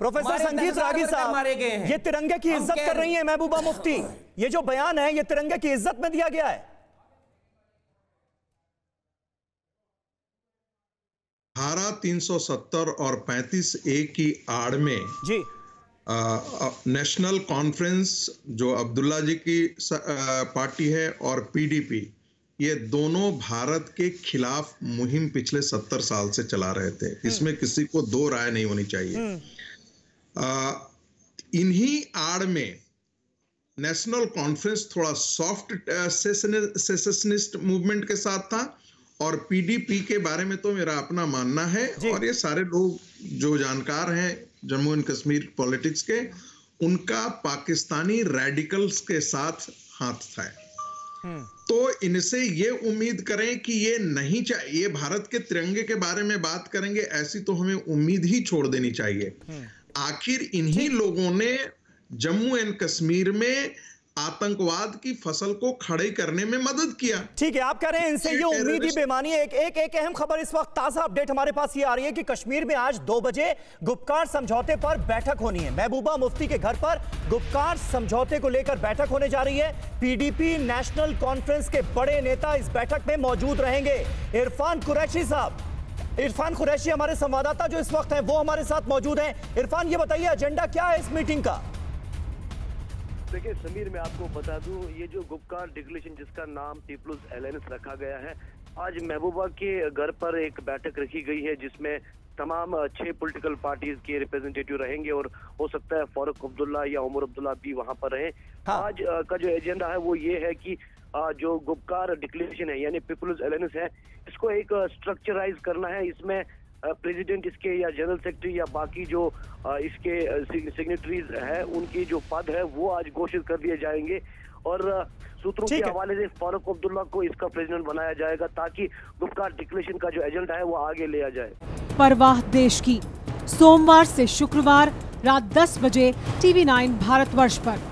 Professor संगीत रागी साहब, ये तिरंगे की इज्जत कर रही है महबूबा मुफ्ती। ये जो बयान है ये तिरंगे की इज्जत में दिया गया है। धारा 370 और 35A की आड़ में जी नेशनल कॉन्फ्रेंस जो अब्दुल्ला जी की पार्टी है और पीडीपी, ये दोनों भारत के खिलाफ मुहिम पिछले 70 साल से चला रहे थे। इसमें किसी को दो राय नहीं होनी चाहिए। इन्हीं आड़ में नेशनल कॉन्फ्रेंस थोड़ा सॉफ्ट सेसेशनिस्ट मूवमेंट के साथ था और पीडीपी के बारे में तो मेरा अपना मानना है और ये सारे लोग जो जानकार हैं जम्मू एंड कश्मीर पॉलिटिक्स के, उनका पाकिस्तानी रेडिकल्स के साथ हाथ था। तो इनसे ये उम्मीद करें कि ये नहीं चाहिए, भारत के तिरंगे के बारे में बात करेंगे, ऐसी तो हमें उम्मीद ही छोड़ देनी चाहिए। आखिर इन्हीं लोगों ने जम्मू एंड कश्मीर में आतंकवाद की फसल को खड़े करने में मदद किया। ठीक है, आप कह रहे हैं इनसे ये उम्मीद ही बेमानी है। एक अहम खबर इस वक्त ताजा अपडेट हमारे पास ये आ रही है कि कश्मीर में आज 2 बजे गुपकार समझौते पर बैठक होनी है। महबूबा मुफ्ती के घर पर गुपकार समझौते को लेकर बैठक होने जा रही है। पीडीपी नेशनल कॉन्फ्रेंस के बड़े नेता इस बैठक में मौजूद रहेंगे। इरफान कुरैशी साहब, इरफान कुरैशी हमारे संवाददाता जो इस वक्त हैं वो हमारे साथ मौजूद हैं। इरफान, ये बताइए एजेंडा क्या है इस मीटिंग का? देखिए समीर, मैं आपको बता दूं, ये जो गुपकार डिक्लेरेशन जिसका नाम पीपल्स अलायंस रखा गया है, आज महबूबा के घर पर एक बैठक रखी गई है जिसमें तमाम 6 पॉलिटिकल पार्टीज के रिप्रेजेंटेटिव रहेंगे और हो सकता है फारूक अब्दुल्ला या उमर अब्दुल्ला भी वहां पर रहे। आज का जो एजेंडा है वो ये है कि जो गुपकार डिक्लेरेशन है यानी पीपल्स अलायंस है, इसको एक स्ट्रक्चराइज करना है। इसमें प्रेसिडेंट इसके या जनरल सेक्रेटरी या बाकी जो इसके सिग्नेटरीज है उनकी जो पद है वो आज घोषित कर दिए जाएंगे और सूत्रों के हवाले से फारूक अब्दुल्ला को इसका प्रेसिडेंट बनाया जाएगा ताकि गुपकार डिक्लेरेशन का जो एजेंडा है वो आगे ले जाए। परवाह देश की, सोमवार से शुक्रवार रात 10 बजे TV9 भारतवर्ष पर।